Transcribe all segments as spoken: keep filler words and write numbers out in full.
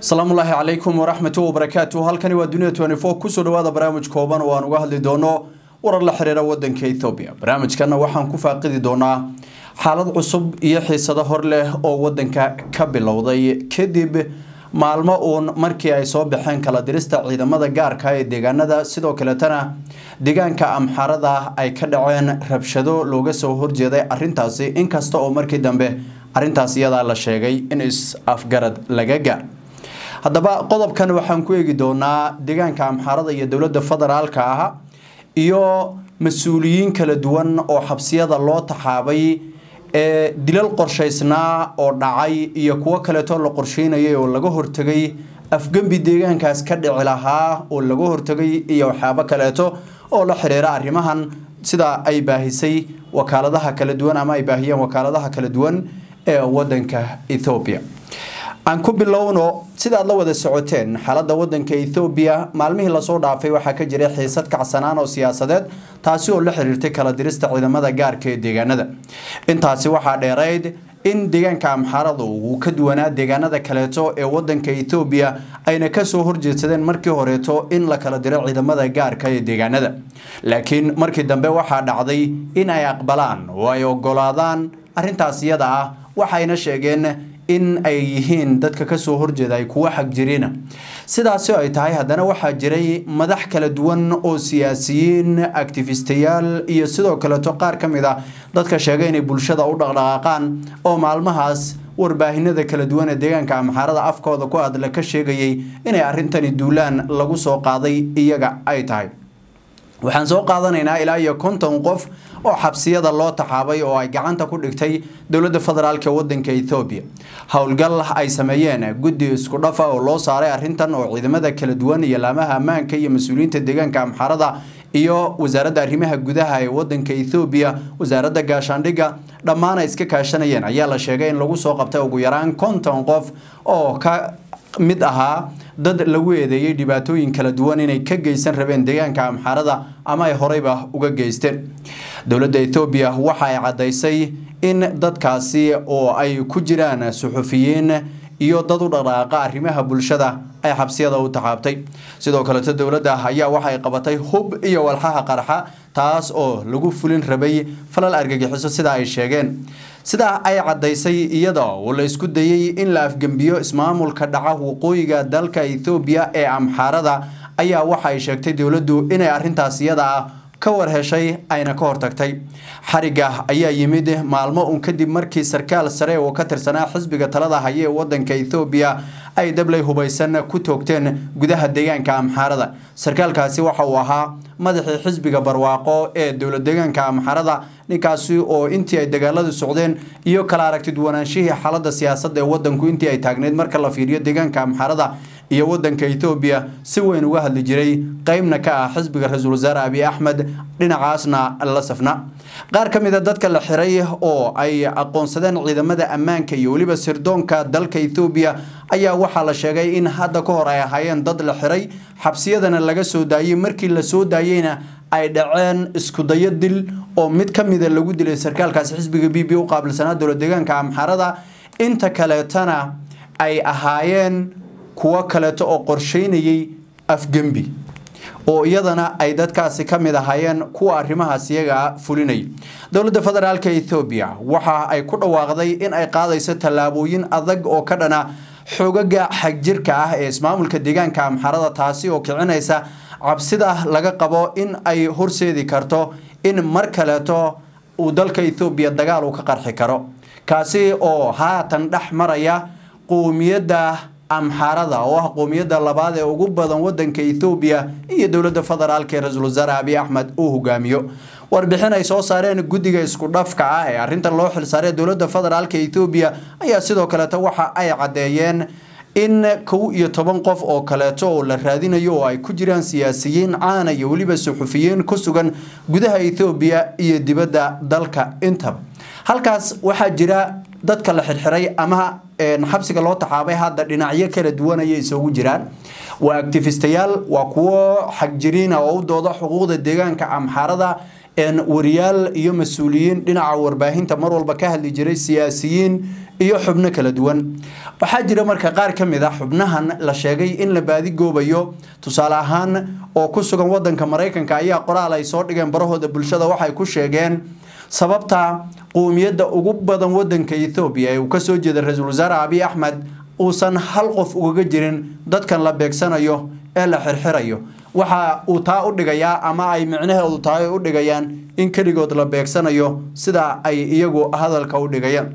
السلام الله عليكم ورحمة الله وبركاته. هالكني والدنيا تواني فوق كسر وهذا برامج كوبان وأنا وهذا دونه ورا الحريرة ودن كإثيوبيا. برامج كنا وحن كوفا قدي دونا حالات عصب يحيى صدهر له أو ودن كقبل وضي كذب معلومة أون مركي أي صوب بحين كلا درست عيدا ماذا جار كاي ديجان هذا سيدو كلتنا ديجان كأم حردا أي كدعين ربشدو لوجس وهر جدا أرنتاسي إن كستو أو مركي دمبه أرنتاسي هذا على شيء إن إس أفجرد لجاجار. haddaba qodobkan waxaan ku eegi doonaa deegaanka amxarada iyo dawladda federaalka ah iyo mas'uuliyiin kala duwan oo xabsiyada loo taxaabay ee dilal qorshaysnaa oo dhacay iyo kuwa kale oo la qorsheynayay oo laga hortagay afgambi deegaankaas ka dhici lahaa oo laga hortagay iyo waxyaabo kale oo la xiriira arrimahan sida ay baahisay wakaaladaha kala duwan ama ay baahiyeen wakaaladaha kala duwan ee wadanka Ethiopia. aan ku bilowno sida aad la wada socoteen xaaladda wadanka Ethiopia maalmihii la soo dhaafay waxa ka jiray xiisad kacsanaan oo siyaasadeed taasi oo la xiriirtay kala dirista ciidamada gaarka ee deegaanada intaasi waxa dheerayd in deegaanka amxaradu uu ka duwanaa deegaanada kaleeto ee wadanka Ethiopia ayna ka soo horjeedsadeen markii horeeto in la kala diro ciidamada gaarka ee deegaanada laakiin markii dambe waxa dhacday in ay aqbalaan oo ay ogolaadaan arintaas iyada ah waxayna sheegeen in ay yihiin dadka ka soo horjeeda ay kuwa xaq jirina sidaas oo ay tahay haddana waxa jiray madax kala duwan oo siyaasiyiin activistayaal iyo sidoo kale to qaar kamid ah dadka sheegay inay bulshada u dhaqdhaqaaqaan oo maalmahaas warbaahinada kala duwan ee deegaanka amxarada afkooda ku hadla ka sheegayay inay arintani duulaan lagu soo qaaday iyaga ay tahay waxaan soo qaadanaynaa ilaa iyo konton qof oo xabsiyada loo taxaabay oo ay gacanta ku dhigtay dawladda federaalka wadanka Ethiopia hawlgal ay sameeyeen guddi isku dhafa oo loo saaray arintan oo ciidamada kala duwan iyo laamaha ammaanka iyo mas'uuliyiinta deegaanka amxarada iyo wasaaradda arrimaha gudaha ee wadanka Ethiopia wasaaradda gaashaandhigga dhammaan ay iska kaashanayeen ayaa la sheegay in lagu soo qabtay ugu yaraan konton qof oo ka mid ahaa dad lagu eedeeyay dhibaatooyin kala duwan inay ka geysan rabeen deegaanka amxarada ama ay horeyba uga geysteen dawladda Ethiopia waxa ay cadeysay in dadkaasi oo ay ku jiraan suxufiyiin iyo dad u dhaqaaqa arrimaha bulshada ay xabsiyada u taxaabtay sidoo kale dawladda ayaa waxa ay qabatay hub iyo walxaha qarxa taas oo lagu fulin rabay falal argagixiso sida ay sheegeen sida ay cadeysay iyada oo la isku dayay in la afgambiyo ismaamulka dhaca waqooyiga dalka Ethiopia ee amxarada ayaa waxa ay sheegtay dawladdu inay arintaas iyada ah ka war heshay ayna ka hortagtay xariga ayaa yimid maalmo un kadib markii sarkaal sare oo ka tirsanaa xisbiga talada haya ee wadanka Ethiopia ay dablay hubaysan ku toogteen gudaha deegaanka amxarada sarkaalkaasi waxa uu ahaa madaxii xisbiga barwaaqo ee dawladda deegaanka amxarada ninkaasi oo intii ay dagaaladu socdeen iyo kala aragti duwanaanshihii xaaladda siyaasadda ee wadanku intii ay taagneed marka la fiiriyo deegaanka amxarada iyo wadanka Ethiopia si weyn uga hadli jiray qaybna ka ah xisbiga Ra'iisul Wasaare Abiy Ahmed dhinacaasna la safna qaar kamid ah dadka la xiray oo ay aqoonsadeen ciidamada ammaanka iyo waliba sirdoonka dalka Ethiopia ayaa waxa la sheegay in hadda ka hor ay ahaayeen dad la xiray xabsiyadana laga soo daayay markii la soo daayayna ay dhaceen isku dayo dil oo mid kamid ah lagu dilay sarkaalkaas xisbiga B B u qaabilsanaa dawladda deegaanka amxarada inta kale tana ay ahaayeen kuwa kale oo qorsheynayay afgambi oo iyadana ay dadkaasi kamid ahaayeen kuwa arrimahaas iyaga fulinay dawladda federaalka Ethiopia waxa ay ku dhawaaqday in ay qaadayso talaabooyin adag oo ka dhana xogaga xagjirka ah ee ismaamulka deegaanka amxarada taasi oo kicinaysa cabsida laga qabo in ay horseedi karto in mar kaleeto uu dalka Ethiopia dagaal uu ka qarxi karo kaasi oo haatan dhax maraya qoomiyadda amxarada oo ah qoomiyadda labaad ee ugu badan wadanka Ethiopia iyo dawladda federaalka ee Ra'iisul Wasaare Abiy Ahmed uu hogaamiyo warbixin ay soo saareen guddiga isku dhafka ah ee arintan loo xil saaray dawladda federaalka Ethiopia ayaa sidoo kale waxa ay cadeeyeen in kow iyo toban qof oo kaleeto oo la raadinayo oo ay ku jiraan siyaasiyiin caan iyo waliba suxufiyiin ku sugan gudaha Ethiopia iyo dibadda dalka inta halkaas waxa jira dadka la xirxiray ama xabsiga loo taxaabay hadda dhinacyo kala duwan ay isugu jiraan waa activistayaal waa kuwa xaq jirina oo u dooda xuquuqda deegaanka amxarada إن وريال يوم مسؤولين دين عورباهين تمر والبكاه اللي جري سياسيين iyo xubno kala duwan waxa jira marka qaar kamid ah xubnahan la sheegay in la baadi goobayo tusaale ahaan oo ku sugan wadanka Mareykanka ayaa qoraal ay soo dhigeen barahooda bulshada waxay ku sheegeen sababta qoomiyadda ugu badan wadanka Ethiopia ee uu ka soo jeeday Ra'iisul Wasaare Abiy Ahmed uusan hal qof uga jirin dadkan la beegsanayo ee la xirxirayo waxa uu taa u dhigayaa ama ay micnaheedu tahay u dhigayaan in kaligood la beegsanayo sida ay iyagu hadalka u dhigayaan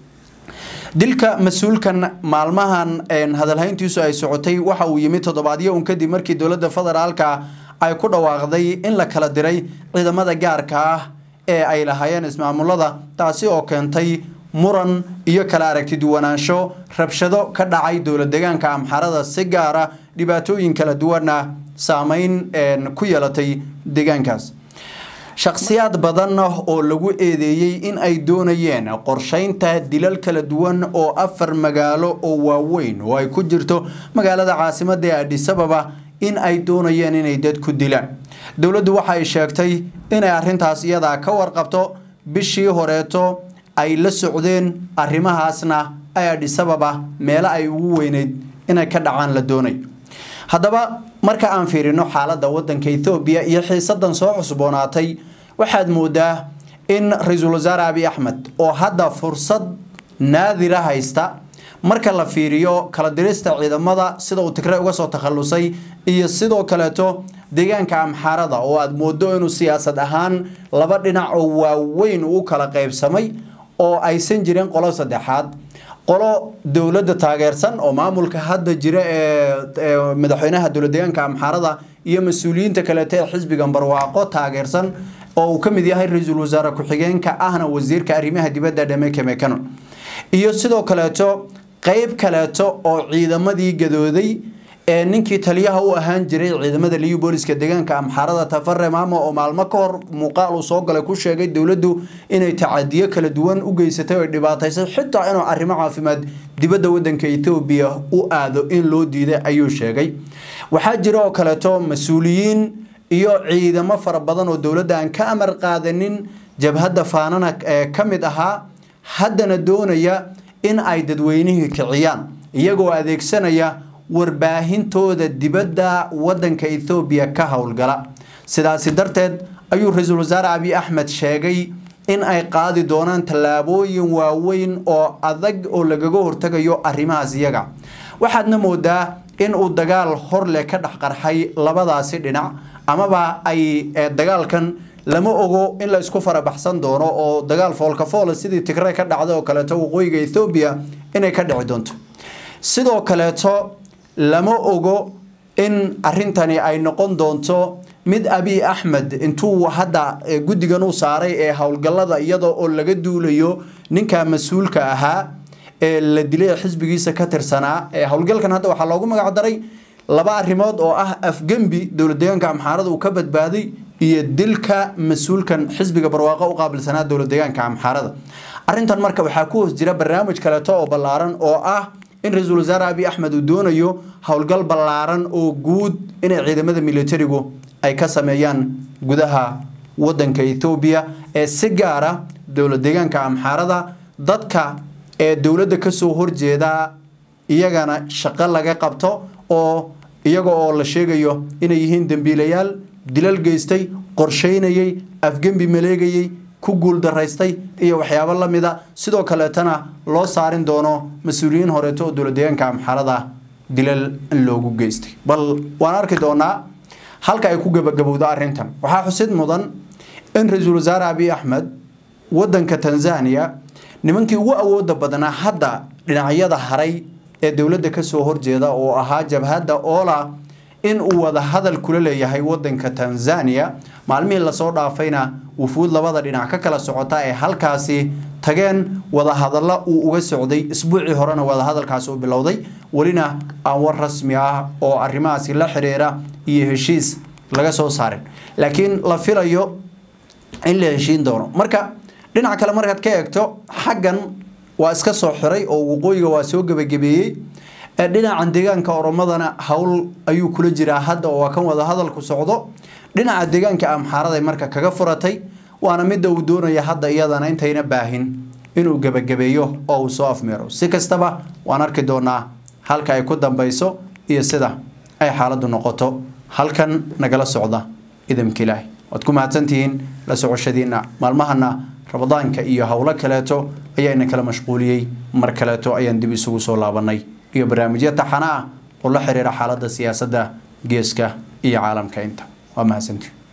dilka mas'uulkan maalmahan een hadalhayntiisu ay socotay waxa uu yimid toddobaadyo un kadib markii dawladda federaalka ay ku dhawaaqday in la kala diray ciidamada gaarka ah ee ay lahaayeen ismaamulada taasi oo keentay muran iyo kala aragti duwanaansho rabshado ka dhacay dawlad deegaanka Amxaarada si gaar ah dhibaatooyin kala duwana saameyn ku yeelatay deegaankaas shakhsiyaad badan oo lagu eedeeyay in ay doonayeen qorsheynta dilal kala duwan oo afar magaalo oo waaweyn oo ay ku jirto magaalada caasimadda Addis Ababa in ay doonayeen inay dad ku dilaan dawladdu waxa ay sheegtay in ay arrintaas iyada ka warqabto bishii horeeto ay la socdeen arrimahaasna ay Addis Ababa meel ay ugu weyneed inay ka dhacaan la doonay haddaba marka aan fiirino xaaladda wadanka Ethiopia iyo xiisadan soo cusboonaatay waxaad moodaa in Ra'iisul Wasaare Abiy Ahmed oo hadda fursad naadira haysta marka la fiiriyo kala dirista ciidamada sida uu Tigray uga soo takhalusay iyo sidoo kaleeto deegaanka Amxaarada oo aad moodo inuu siyaasad ahaan laba dhinac oo waaweyn u kala qaybsamay oo aysan jirin qolo saddexaad qolo dawladda taageersan oo maamulka hadda jira ee madaxweynaha dawladda deegaanka Amxaarada iyo mas'uuliyiinta kale ee xisbiga barwaaqo taageersan oo uu kamid yahay Ra'iisul Wasaare ku-xigeenka ahna wasiirka arrimaha dibadda Demeke Mekonnen iyo sidoo kaleeto qayb kaleeto oo ciidamadii gadooday ee ninkii taliyaha u ahaan jiray ciidamada liyu booliska deegaanka Amxaarada Tafarre Maamo oo maalmo ka hor muuqaal uu soo galay ku sheegay dawladdu inay tacadiyo kala duwan u geysatay oo dhibaataysay xitaa inuu arrimo caafimaad dibadda wadanka Ethiopia u aado in loo diiday ayuu sheegay waxa jira oo kaleeto mas'uuliyiin iyo ciidamo fara badan oo dawladda aan ka amar qaadanin jabhadda faanana ee kamid ahaa haddana doonaya in ay dadweynaha kiciyaan iyagoo adeegsanaya warbaahintooda dibadda wadanka Ethiopia ka hawlgala sidaas darteed ayuu Ra'iisul Wasaare Abiy Ahmed sheegay in ay qaadi doonaan talaabooyin waaweyn oo adag oo lagaga hortagayo arrimahaas iyaga waxaadna moodaa in uu dagaal hor leh ka dhaxqarxay labadaasi dhinac amaba ay dagaalkan lama ogo in la isku farabaxsan doono oo dagaal foolka fool sidii Tigray ka dhacday oo kale waqooyiga Ethiopia inay ka dhici doonto sidoo kale lama ogo in arrintani ay noqon doonto mid Abiy Ahmed intuu hadda gudigan u saaray ee hawlgallada iyadoo oo laga duulayo ninka mas'uulka ahaa ee la dilay xisbigiisa ka tirsanaa ee hawlgalkan hadda waxa loogu magac daray laba arrimood oo ah afgambi dawladda deegaanka Amxaarada uu ka badbaaday iyo dilka mas'uulkan xisbiga barwaaqo u qaabilsanaa dawladda deegaanka Amxaarada arrintan marka waxa ku hoos jira barnaamij kale oo ballaaran oo ah in Ra'iisul Wasaare Abiy Ahmed uu doonayo hawlgal ballaaran oo guud in ciidamada militarigu ay ka sameeyaan gudaha wadanka Ethiopia ee si gaar ah dawladda deegaanka Amxaarada dadka ee dawladda ka soo horjeeda iyagana shaqo laga qabto oo iyaga oo la sheegayo inay yihiin dambiilayaal dilal geystay qorsheynayay afgambi maleegayay ku guul daraystay iyo waxyaabo la mid ah sidoo kale tana loo saarin doono mas'uuliyiin horeeto oo dawladda deegaanka Amxaarada dilal loogu geystay bal waan arki doonaa halka ay ku gabagabowdo arrintan waxa xusid mudan in Ra'iisul Wasaare Abiy Ahmed wadanka Tanzania nimankii ugu awoodda badnaa hadda dhinacyada haray ee dawladda ka soo horjeeda oo ahaa jabhadda Ola in uu wada hadal kula leeyahay wadanka Tanzania maalmihii la soo dhaafayna wufuud labada dhinac ka kala socota ee halkaasi tageen wada hadalla uu uga socday isbuucii horena wada hadalkaas uu bilowday walina aan war rasmi ah oo arrimahaasi la xiriira iyo heshiis laga soo saaray laakiin la filayo in la heshiin doono marka dhinaca kale markaad ka eegto xaggan waa iska soo xiray oo waqooyiga waa soo gabagabeeyay dhinaca deegaanka Oromadana hawl ayuu kula jiraa hadda oo kan wada hadalku socdo dhinaca deegaanka Amxaarada marka kaga furatay waana midda uu doonayo hadda iyadana intayna baahin inuu gabagabeeyo oo uu soo afmeero si kastaba waan arki doonaa halka ay ku dambayso iyo sida ay xaaladdu noqoto halkan nagala socda idamka Ilaahay wad ku mahadsantihiin la socoshadiina maalmahana Ramadaanka iyo hawlo kaleeto ayayna kala mashquuliyay mar kaleeto ayaan dib isugu soo laabanay iyo barnaamijyo taxana ah oo la xiriira xaaladda siyaasadda geeska iyo caalamka inta waa mahadsantihiin